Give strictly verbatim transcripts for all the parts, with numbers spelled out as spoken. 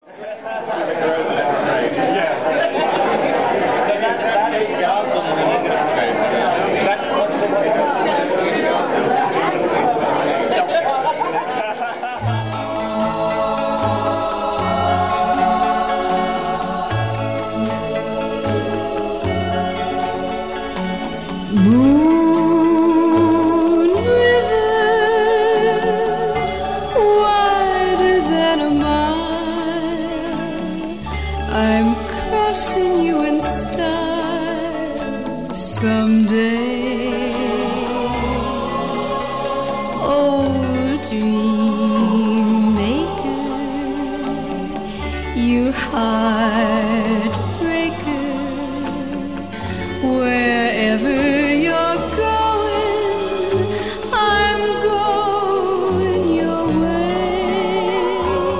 Moon river, wider than a mile, I'm crossing you in style someday. Old dream maker, you heartbreaker, wherever you're going, I'm going your way.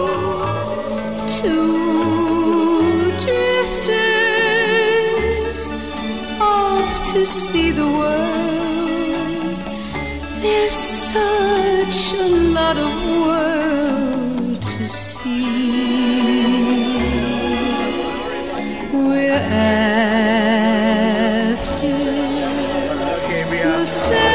Two drifters off to see the world. There's such a lot of world to see. We're after the same.